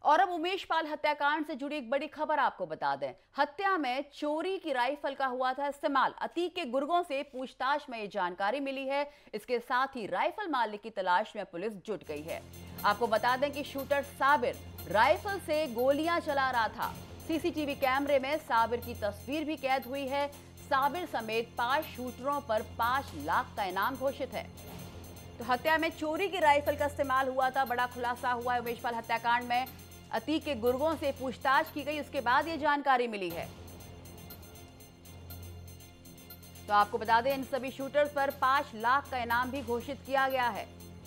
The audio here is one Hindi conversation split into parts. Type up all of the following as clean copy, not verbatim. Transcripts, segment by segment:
और अब उमेश पाल हत्याकांड से जुड़ी एक बड़ी खबर आपको बता दें। हत्या में चोरी की राइफल का हुआ था इस्तेमाल। अतीक के गुर्गों से पूछताछ में ये जानकारी मिली है। इसके साथ ही राइफल मालिक की तलाश में पुलिस जुट गई है। आपको बता दें कि शूटर साबिर राइफल से गोलियां चला रहा था। सीसीटीवी कैमरे में साबिर की तस्वीर भी कैद हुई है। साबिर समेत 5 शूटरों पर 5 लाख का इनाम घोषित है। तो हत्या में चोरी की राइफल का इस्तेमाल हुआ था। बड़ा खुलासा हुआ है उमेश पाल हत्याकांड में। अतीक के गुर्गों से पूछताछ की गई, उसके बाद ये जानकारी मिली है। तो आपको बता दें इन सभी शूटर्स पर 5 लाख का इनाम भी घोषित किया गया है।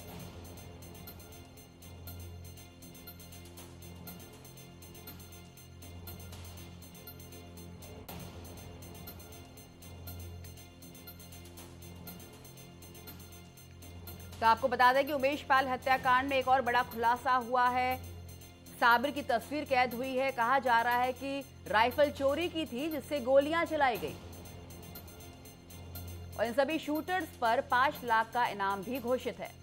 तो आपको बता दें कि उमेश पाल हत्याकांड में एक और बड़ा खुलासा हुआ है। साबिर की तस्वीर कैद हुई है। कहा जा रहा है कि राइफल चोरी की थी जिससे गोलियां चलाई गई और इन सभी शूटर्स पर 5 लाख का इनाम भी घोषित है।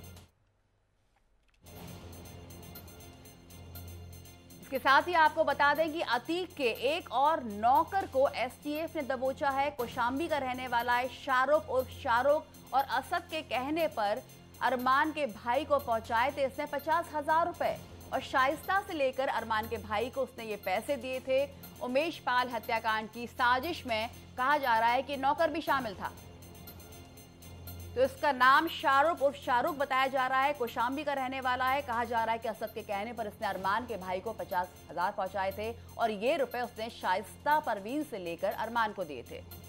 इसके साथ ही आपको बता दें कि अतीक के एक और नौकर को एसटीएफ ने दबोचा है। कौशाम्बी का रहने वाला है शाहरुख उर्फ शाहरुख और असद के कहने पर अरमान के भाई को पहुंचाए थे इसने 50,000 रुपए और शाइस्ता से लेकर अरमान के भाई को उसने ये पैसे दिए थे। उमेश पाल हत्याकांड की साजिश में कहा जा रहा है कि नौकर भी शामिल था। तो इसका नाम शाहरुख उर्फ शाहरुख बताया जा रहा है। कौशाम्बी का रहने वाला है। कहा जा रहा है कि असद के कहने पर इसने अरमान के भाई को 50,000 पहुंचाए थे और ये रुपए उसने शाइस्ता परवीन से लेकर अरमान को दिए थे।